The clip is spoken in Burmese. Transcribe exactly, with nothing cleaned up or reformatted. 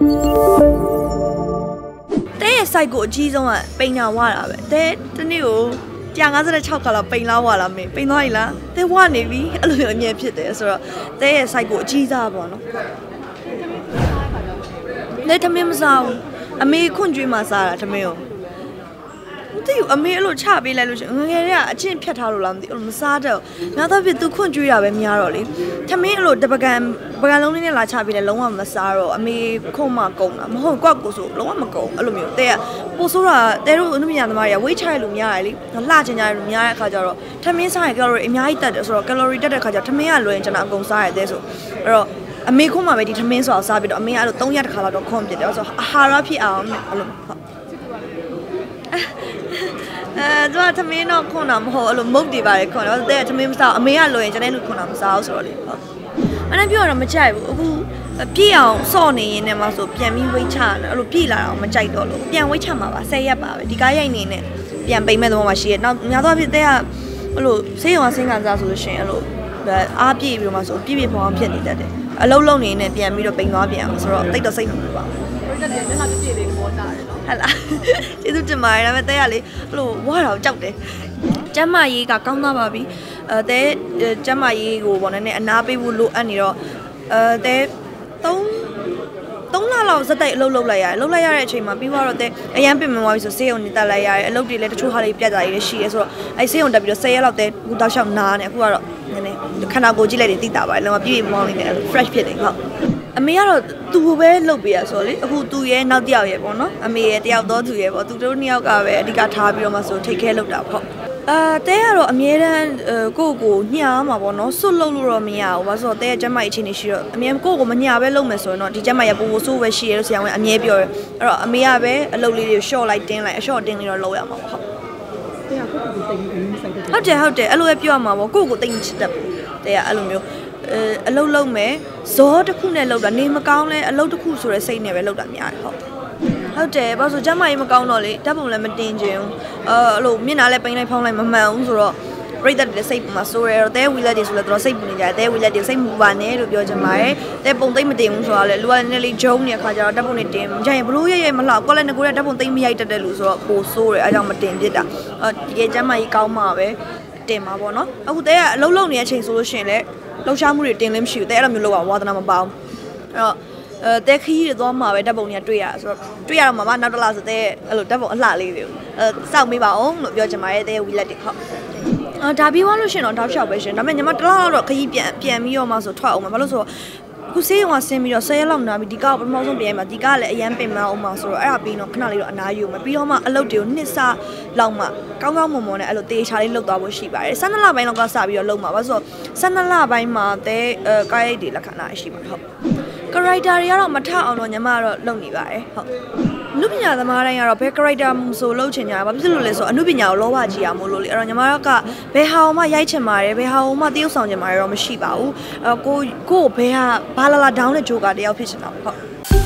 တဲ့စိုက်ကိုအကြီးဆုံးကပိန်နာဝတာပဲတဲ့တနေ့ကိုကြာငါးဆယ်၆ခါလောက်ပိန်လာဝလာမင်းပိန်သွားပြီလားတဲ့ဝနေပြီအဲ့လိုမျိုးအမြဲဖြစ်တယ်ဆိုတော့တဲ့ရဲ့စိုက်ကိုအကြီးစားပေါ့နော်တဲ့ထမင်းမစားဘူးအမေခွန့်ကျွေးမှစားတာထမင်းကိုသူအမေအဲ့လိုချပေးလိုက်လို့ရှင်ငငယ်တွေကအချင်းဖြတ်ထားလို့လားမသိဘူးမစားတော့နောက်တော့ဖြစ်သူခွန့်ကျွေးတာပဲများတော့လေထမင်းအဲ့လိုတပကံပကံလုံးလေးနဲ့လာချပေးတယ်လုံးဝမစားတော့အမေခွန့်မကုန်တာမဟုတ်ကွက်ကိုဆိုလုံးဝမကုန်အဲ့လိုမျိုးတဲ့ကပိုဆိုးတာတဲတို့အနုပညာသမားတွေကဝိတ်ချရလို့များတယ်လေလှချင်ကြရလို့များတဲ့အခါကျတော့ထမင်းစားရင်ကယ်လိုရီအများကြီးတက်တယ်ဆိုတော့ကယ်လိုရီတက်တဲ့အခါကျထမင်းကလွယ်ရင်ကျွန်တော်အကုန်စားရတယ်ဆိုအဲ့တော့အမေခွန့်မှာပဲဒီထမင်းဆိုအောင်စားပြီးတော့အမေအဲ့လို၃ရက်တစ်ခါလောက်တော့ခွန့်ပြတယ်ဆိုတော့အာဟာရဖြစ်အောင်အဲ့လိုဟုတ်အဲသူကသမင်းတော့ခွန်းတာမဟုတ်အဲ့လိုမုတ်တွေပါတယ်ခွန်းတော့တဲ့သမင်းမစားအမေကလွယ်ရင်ကျွန်တော်တို့ခွန်းတာမစားဘူးဆိုတော့လေဟုတ်အဲ့ဒါပြောတော့မကြိုက်ဘူးအခုပြည့်အောင်စော့နေရင်းနဲ့မှဆိုပြန်ပြီးဝိတ်ချတယ်အဲ့လိုပြည့်လာတော့မကြိုက်တော့လို့ပြန်ဝိတ်ချမှာပါဆယ်ရက်ပါပဲဒီကားရိုက်နေနဲ့ပြန်ပိတ်မဲ့သဘောမှရှိရဲ့နောက်များသောအားဖြင့်တဲ့ကအဲ့လိုဆေးရုံကဆင်းခံစားဆိုလို့ရှိရင်အဲ့လိုအားပြည့်ပြီးတော့မှဆိုပြည့်ပြည့်ဖောင်းအောင်ဖြစ်နေတတ်တယ်အလုံးလုံးနေနဲ့ပြန်ပြီးတော့ပိန်သွားပြန်အောင်ဆိုတော့တိတ်တော့စိတ်မပူပါဘူးတက်တယ်မျက်နှာပြည့်ပြည့်လေးပေါ်တာတယ်နော်ဟဲ့လားကျေးဇူးတင်ပါတယ်ဒါပေမဲ့တဲ့ကလေအဲ့လိုဝါတော့ကြောက်တယ်ကျမ်းမရေးကကောင်းသွားပါပြီအဲတဲ့ကျမ်းမရေးကိုပေါ့နည်းနည်းအနာပေးဖို့လိုအပ်နေတော့အဲတဲ့သုံးသုံးလလောက်စက်တိုက်အလုပ်လုပ်လိုက်ရတယ်လုပ်လိုက်ရတဲ့အချိန်မှာပြီးတော့တဲ့အရန်ပြင်မသွားပြီဆိုဆေးရုံနေတက်လိုက်ရတယ်အလုပ်တွေလည်းတချို့ဟာတွေပြတ်သွားရည်ရှိရဲဆိုတော့အဲဆေးရုံတက်ပြီးတော့ဆယ်ရက်လောက်တဲ့အခုတောက်လျှောက်နားနေအခုကတော့နည်းနည်းခန္ဓာကိုယ်ကြည့်လိုက်ရင်သိတာပါတယ်လုံးဝပြည့်ပြည့်မောင်းနေတယ် fresh ဖြစ်တယ်ဟုတ်အမေကတော့သူ့ကိုပဲလုပ်ပေးရဆိုလေအခုသူ့ရဲ့နောက်တစ်ယောက်ရဲ့ပေါ့နော်အမေရဲ့တယောက်တော့သူ့ရဲ့ပေါ့သူတို့နှစ်ယောက်ကပဲအဓိကထားပြီးတော့မှဆို take care လုပ်တာပေါ့အဲတဲကတော့အမြဲတမ်းကိုယ့်ကိုညှာမှာပေါ့နော်စွတ်လုပ်လို့တော့မရဘူးဘာလို့ဆိုတော့တဲရဲ့ကျမကြီးအချင်းနေရှိတော့အမြဲကိုယ့်ကိုမညှာပဲလုပ်မယ်ဆိုရင်တော့ဒီကျမကြီးပို့ပို့ဆိုးပဲရှိရလို့ဆရာဝန်အမြဲပြောတယ်အဲ့တော့အမေကပဲအလုပ်လေးတွေ short လိုက်တင်းလိုက်အ short တင်းလေးတော့လုပ်ရမှာပေါ့ဟုတ်တဲကကိုယ့်ကိုတိတ်ပြီးမဆိုင်တဲ့ဟုတ်တယ်ဟုတ်တယ်အဲ့လိုပဲပြောရမှာပေါ့ကိုယ့်ကိုတိတ်ချစ်တတ်ဘူးတဲကအဲ့လိုမျိုးအဲအလုပ်လုပ်မယ်ဇောတစ်ခုနဲ့လုပ်တာနေမကောင်းလဲအလုပ်တစ်ခုဆိုတဲ့စိတ်နဲ့ပဲလုပ်တာများတယ်ဟုတ်ဟုတ်တယ်ဘာလို့ဆိုကျမကြီးမကောင်းတော့လေဓာတ်ပုံလည်းမတင်ချင်ဘူးအဲအဲ့လိုမျက်နှာလည်းပိန်လိုက်ဖောင်းလိုက်မမှန်ဘူးဆိုတော့ပြိတ္တတွေစိတ်မှာဆိုရဲတော့တဲဝီလက်တွေဆိုလဲတော့စိတ်ပူနေကြတယ်တဲဝီလက်တွေစိတ်မူပါနဲ့လို့ပြောချင်ပါတယ်တဲပုံသိမ့်မတင်ဘူးဆိုတော့လေလူကလည်းလေးဂျုံနေခါကျတော့ဓာတ်ပုံတွေတင်ကြရင်ဘလို့ရရမလောက်ကောလည်းငကိုရဲ့ဓာတ်ပုံသိမ့်မရိုက်တတ်တဲ့လူဆိုတော့ပိုဆိုးတယ်အဲကြောင့်မတင်ပြစ်တာအဲဒီကကျမကြီးကောင်းမှာပဲတင်မှာပေါ့နော်အခုတဲကအလုံးလုံးနေတဲ့အချိန်ဆိုလို့ရှိရင်လည်းလှုပ်ရှားမှုတွေတင်လည်းမရှိဘူးတဲအဲ့လိုမျိုးလောက်ပါဝါသနာမပေါအောင်အဲ့တော့အဲတဲခီးတွေသွားမှာပဲဓာတ်ပုံတွေကတွေ့ရဆိုတော့တွေ့ရတော့မှမနောက်တစ်လားဆိုတဲအဲ့လိုဓာတ်ပုံအလှလေးတွေကိုအဲစောင့်မေးပါအောင်လို့ပြောချင်ပါတယ်တဲဝီလက်တွေဟုတ်အာဒါပြီးသွားလို့ရှိရင်တော့တောက်လျှောက်ပဲရှင်ဒါပေမဲ့ညီမတစ်လားတော့ခီးပြန်ပြန်ပြီးတော့မှဆိုထွက်အောင်မှာဘာလို့ဆိုတော့ခုဆေးရုံကဆင်းပြီးတော့ဆယ်ရက်လောက်နာပြီးဒီကပထမဆုံးပြန်မှာဒီကလည်းအရန်ပင်မအောင်မှာဆိုတော့အဲ့ဒါပြီးတော့ခဏလေးတော့အနားယူမှာပြီးတော့မှအလုပ်တွေကိုနှစ်ဆလောက်မှကောင်းကောင်းမွန်မွန်နဲ့အဲ့လိုတေးချာလေးလုပ်သွားဖို့ရှိပါတယ်ဆယ်နှစ်လပိုင်းလောက်ကစပြီးတော့လုပ်မှာဘာလို့ဆိုတော့ဆယ်နှစ်လပိုင်းမှာတဲအဲကားရိုက်တွေလက်ခံတာရှိမှာဟုတ်character တွေကတော့မထအောင်တော့ညီမကတော့လုပ်နေပါတယ်ဟုတ်အနုပညာသမားတိုင်းကတော့ဘယ် character ဆိုလုပ်ချင်ကြတာဘာဖြစ်လို့လဲဆိုတော့အနုပညာကိုလောဘကြီးရမို့လို့လေအဲ့တော့ညီမတို့ကဘယ်ဟာအောင်မှရိုက်ချင်ပါတယ်ဘယ်ဟာအောင်မှတရုပ်ဆောင်ချင်ပါတယ်တော့မရှိပါဘူးအဲကိုကိုဘယ်ဟာဘာလာလာ down တဲ့ joker တယောက်ဖြစ်ချင်တာပေါ့ဟုတ်